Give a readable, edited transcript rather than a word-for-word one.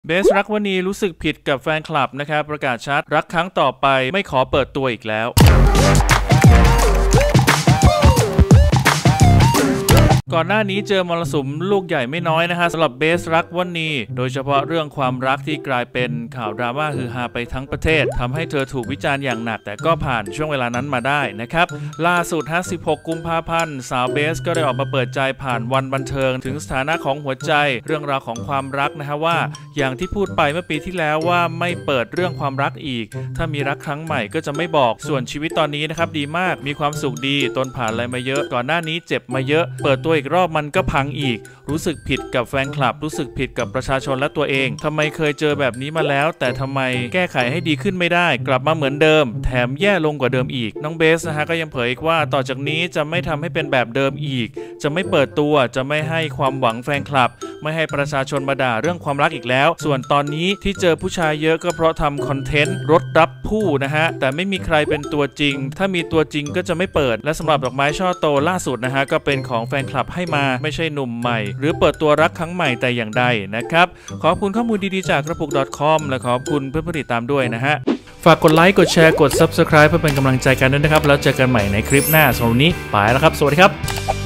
เบสรักวณีรู้สึกผิดกับแฟนคลับนะครับประกาศชัดรักครั้งต่อไปไม่ขอเปิดตัวอีกแล้วก่อนหน้านี้เจอมรสุมลูกใหญ่ไม่น้อยนะฮะสำหรับเบสรักวณีโดยเฉพาะเรื่องความรักที่กลายเป็นข่าวดราม่าฮือฮาไปทั้งประเทศทำให้เธอถูกวิจารณ์อย่างหนักแต่ก็ผ่านช่วงเวลานั้นมาได้นะครับล่าสุด16 กุมภาพันธ์สาวเบสก็ได้ออกมาเปิดใจผ่านวันบันเทิงถึงสถานะของหัวใจเรื่องราวของความรักนะฮะว่าอย่างที่พูดไปเมื่อปีที่แล้วว่าไม่เปิดเรื่องความรักอีกถ้ามีรักครั้งใหม่ก็จะไม่บอกส่วนชีวิตตอนนี้นะครับดีมากมีความสุขดีตนผ่านอะไรมาเยอะก่อนหน้านี้เจ็บมาเยอะเปิดตัวอีกรอบมันก็พังอีกรู้สึกผิดกับแฟนคลับรู้สึกผิดกับประชาชนและตัวเองทำไมเคยเจอแบบนี้มาแล้วแต่ทำไมแก้ไขให้ดีขึ้นไม่ได้กลับมาเหมือนเดิมแถมแย่ลงกว่าเดิมอีกน้องเบสนะฮะก็ยังเผยอีกว่าต่อจากนี้จะไม่ทำให้เป็นแบบเดิมอีกจะไม่เปิดตัวจะไม่ให้ความหวังแฟนคลับไม่ให้ประชาชนมาด่าเรื่องความรักอีกแล้วส่วนตอนนี้ที่เจอผู้ชายเยอะก็เพราะทำคอนเทนต์รถรับผู้นะฮะแต่ไม่มีใครเป็นตัวจริงถ้ามีตัวจริงก็จะไม่เปิดและสำหรับดอกไม้ช่อโตล่าสุดนะฮะก็เป็นของแฟนคลับให้มาไม่ใช่หนุ่มใหม่หรือเปิดตัวรักครั้งใหม่แต่อย่างใดนะครับขอบคุณข้อมูลดีๆจากกระปุก .com และขอบคุณเพื่อนผู้ติดตามด้วยนะฮะฝากกดไลค์กดแชร์กด Subscribe เพื่อเป็นกำลังใจกันด้วยนะครับแล้วเจอกันใหม่ในคลิปหน้าสำหรับวันนี้ไปแล้วครับสวัสดีครับ